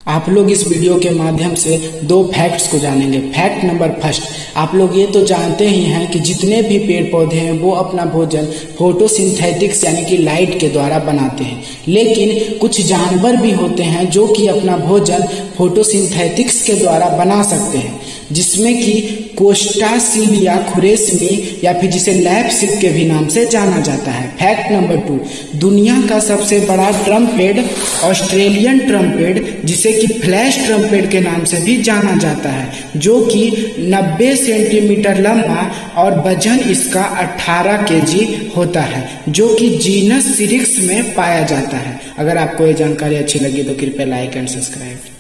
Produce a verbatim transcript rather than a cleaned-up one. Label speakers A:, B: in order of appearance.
A: आप लोग इस वीडियो के माध्यम से दो फैक्ट्स को जानेंगे। फैक्ट नंबर फर्स्ट, आप लोग ये तो जानते ही हैं कि जितने भी पेड़ पौधे हैं वो अपना भोजन फोटोसिंथेटिक्स यानी कि लाइट के द्वारा बनाते हैं, लेकिन कुछ जानवर भी होते हैं जो कि अपना भोजन फोटोसिंथेटिक्स के द्वारा बना सकते हैं, जिसमें कि कोस्टासिलिया खुरेसमी या फिर जिसे लैपसिक के भी नाम से जाना जाता है। फैक्ट नंबर टू, दुनिया का सबसे बड़ा ट्रम्पेट ऑस्ट्रेलियन ट्रम्पेट जिसे कि फ्लैश ट्रम्पेट के नाम से भी जाना जाता है, जो कि नब्बे सेंटीमीटर लंबा और वजन इसका अठारह केजी होता है, जो कि जीनस सिरिक्स में पाया जाता है। अगर आपको ये जानकारी अच्छी लगी तो कृपया लाइक एंड सब्सक्राइब।